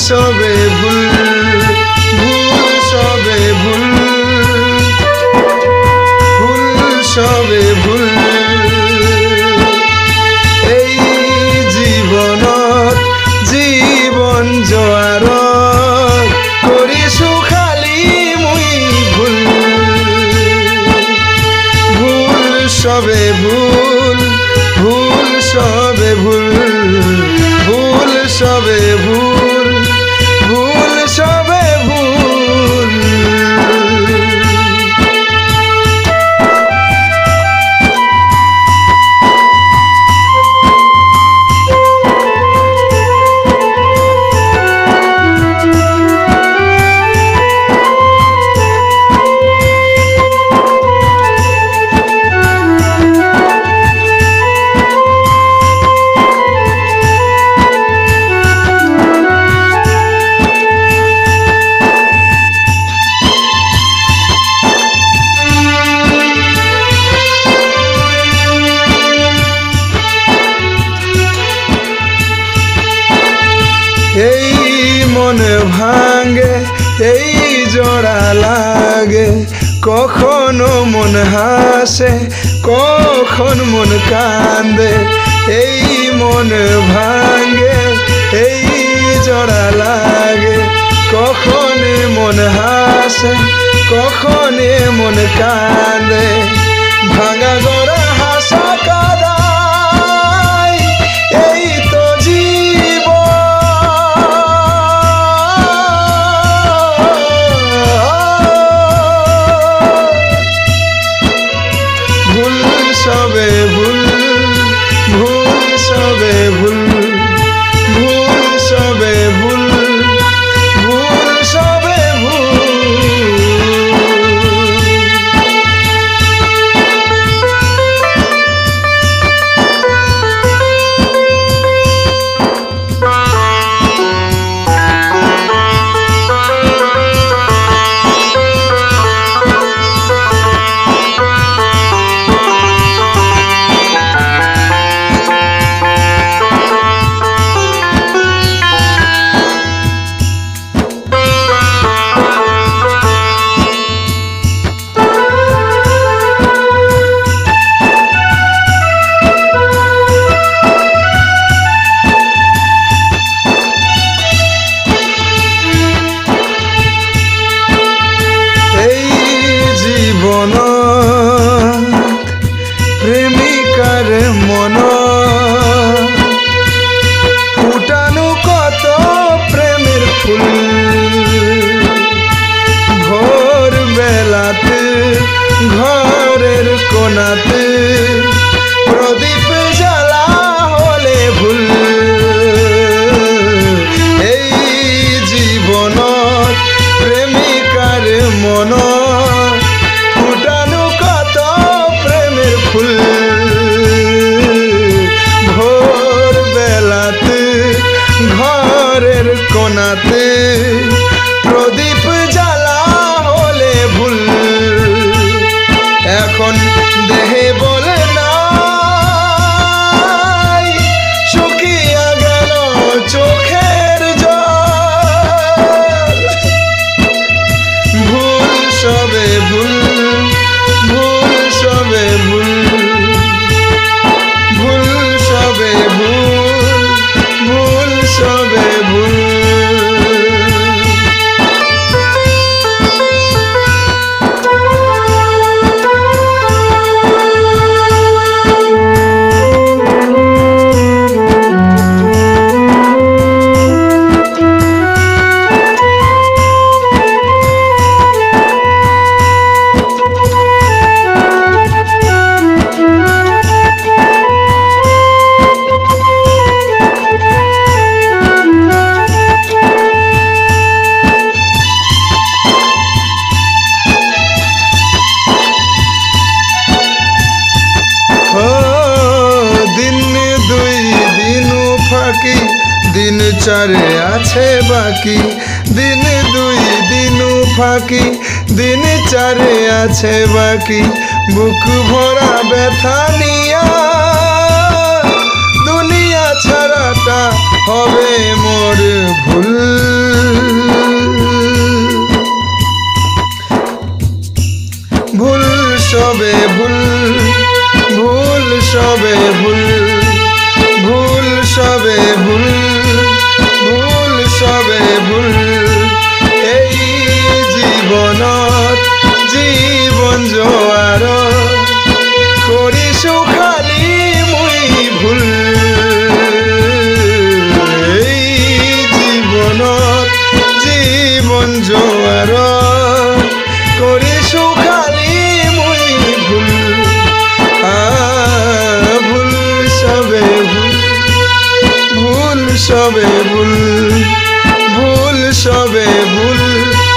সবে ভুল ভুল সবে ভুল ভুল সবে ভুল এই জীবনত জীবন জোয়াৰত কৰিছো খালি মুই ভুল ভুল সবে ভুল ভুল সবে ভুল ভুল সবে ভুল ভুল সবে ভুল এই মন ভাঙে এই জোড়া লাগে কখনো মন হাসে কখন মন কান্দে এই মন ভাঙে এই জোড়া লাগে কখন মন হাসে কখন মন কান্দে ভাঙা জোড়া হাসা কাদাই এই তো সবে ভুল ভুল সবে ভুল ভুল সবে ভুল ভুল সবে ভুল প্রেমিকার মন ফুটানো কত প্রেমের ফুল ভোর বেলাতে ঘরের কোনাতে প্রদীপ জ্বালা হলে ভুল এই জীবনত প্রেমিকার মন ফুটানো কত প্রেমের ফুল ভোর বেলাতে ঘরের কোনাতে প্রদীপ জ্বালা হলে ভুল এখন দেহে বলে নাই শুকিয়ে গেল চোখের জল ভুল সবে ভুল ভুল সবে ভুল ভুল সবে ভুল ভুল সবে ভুল दिन चारे आछे बाकी दिन दुई दिन फाँकी दिन चारे आछे बाकी बुक भरा व्यथा निया दुनिया छाड़ाटा हबे मोर भूल। ভুল ভুল সবে ভুল ভুল সবে ভুল ভুল সবে ভুল এই জীৱনত জীৱন জোৱাৰত কৰিছো খালি মই ভুল এই জীৱনত জীৱন জোৱাৰত কৰিছো খালি মই ভুল ভুল সবে ভুল ভুল সবে ভুল ভুল সবে ভুল